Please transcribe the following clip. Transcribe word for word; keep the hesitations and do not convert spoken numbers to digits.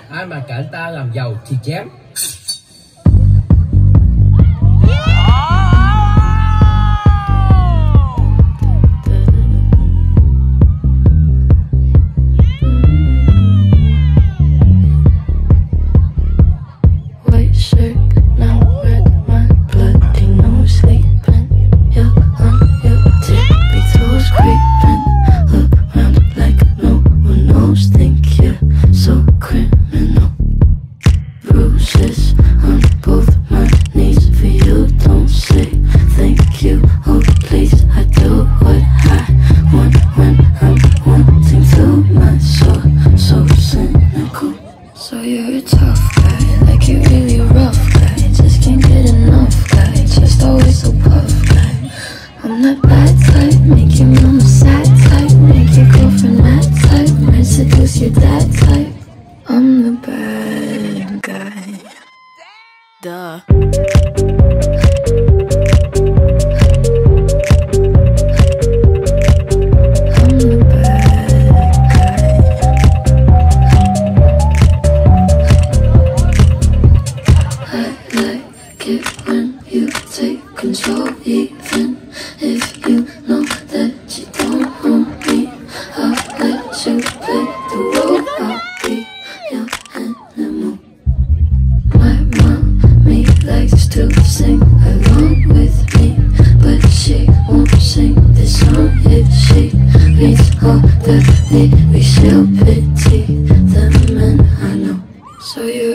Ai mà cản ta làm giàu thì chém. So you're a tough guy, like you're really rough guy. Just can't get enough guy, just always so puff guy. I'm that bad type, make your mama sad type, make your girlfriend mad type, might seduce your dad type. I'm the bad guy. Duh. When you take control, even if you know that you don't own me, I'll let you play the role. I'll be your animal. My mommy likes to sing along with me, but she won't sing this song if she reads all the lyrics. She'll pity the men I know. So you're